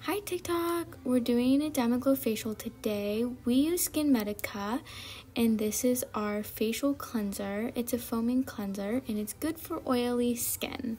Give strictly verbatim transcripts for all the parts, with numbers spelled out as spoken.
Hi TikTok! We're doing a Diamondglow facial today. We use Skin Medica and this is our facial cleanser. It's a foaming cleanser and it's good for oily skin.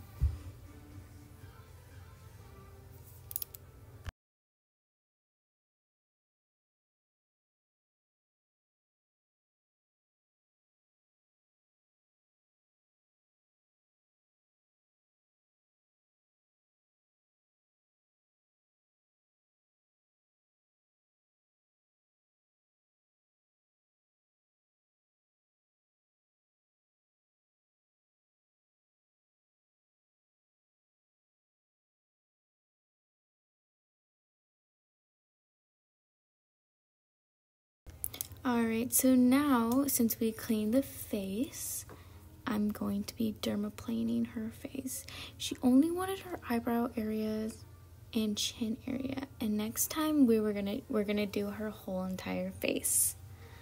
Alright, so now since we cleaned the face, I'm going to be dermaplaning her face. She only wanted her eyebrow areas and chin area, and next time we were gonna we're gonna do her whole entire face.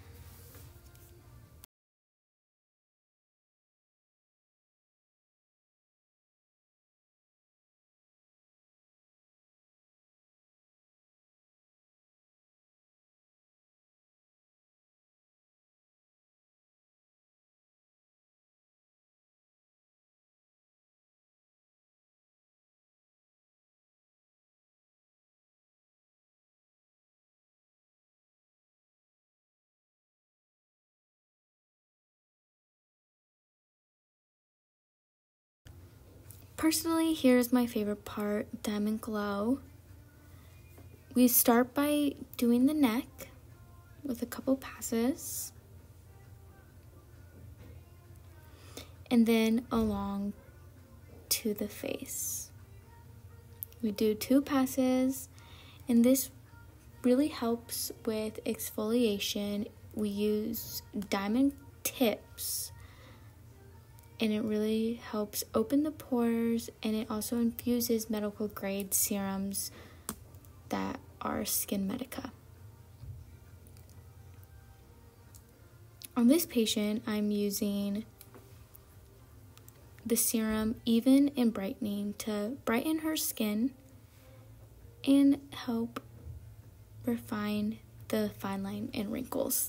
Personally, here's my favorite part, Diamondglow. We start by doing the neck with a couple passes. And then along to the face. We do two passes, and this really helps with exfoliation. We use diamond tips, and it really helps open the pores, and it also infuses medical grade serums that are Skin Medica. On this patient, I'm using the serum Even and Brightening to brighten her skin and help refine the fine line and wrinkles.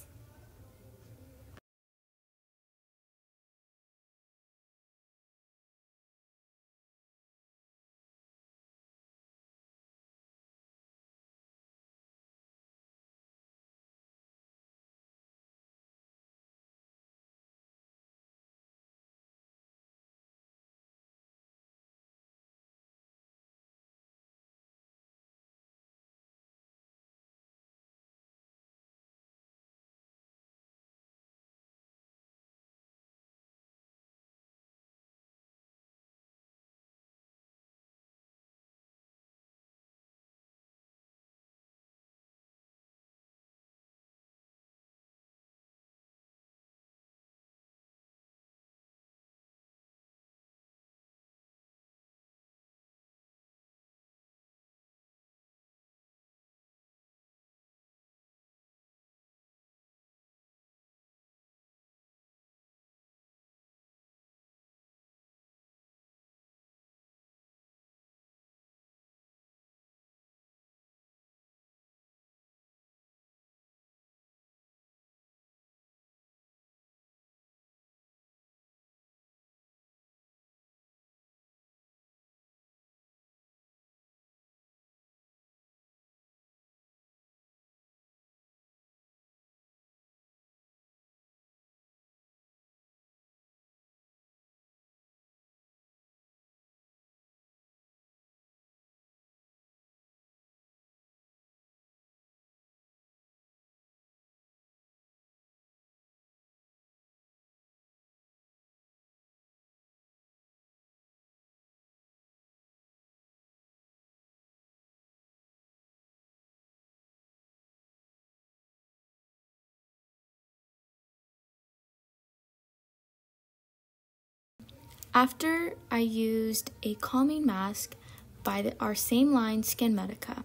After I used a calming mask by the, our same line, Skin Medica.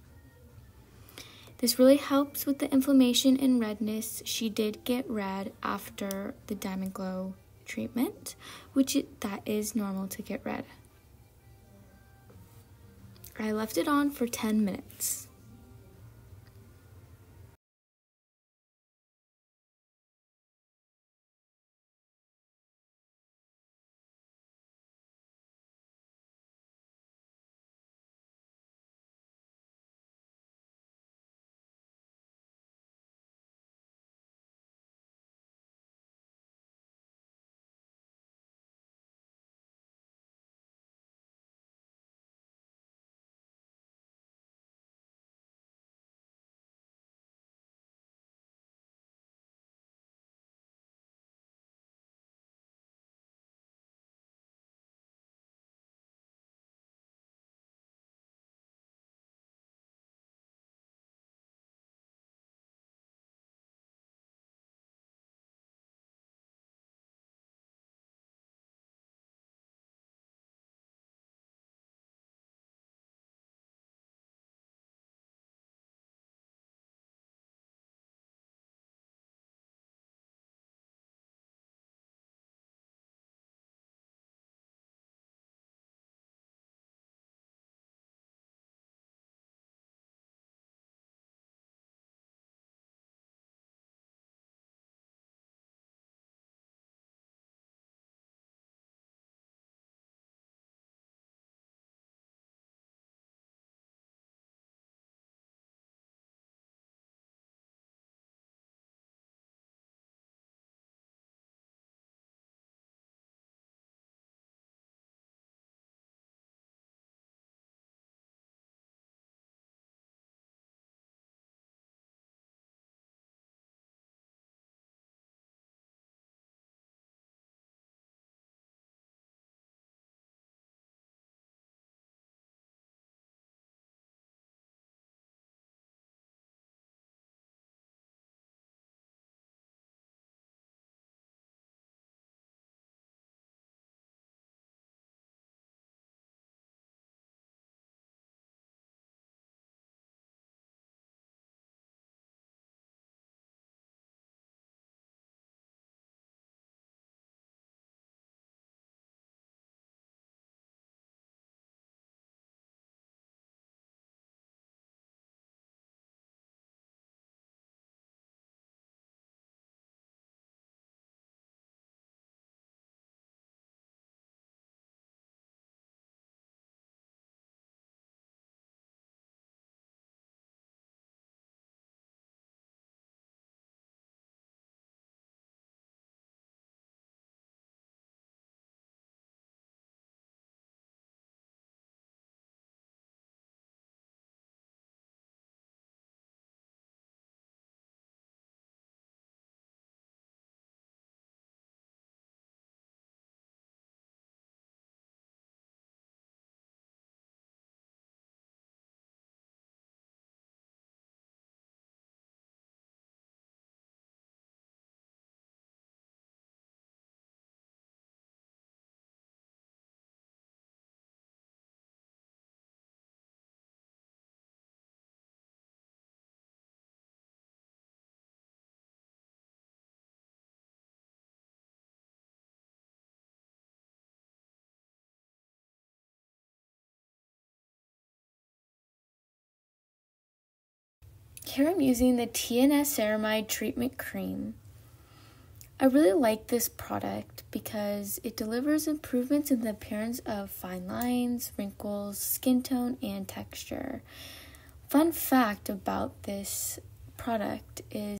This really helps with the inflammation and redness. She did get red after the Diamondglow treatment, which it, that is normal to get red. I left it on for ten minutes. Here I'm using the T N S Ceramide Treatment Cream. I really like this product because it delivers improvements in the appearance of fine lines, wrinkles, skin tone, and texture. Fun fact about this product is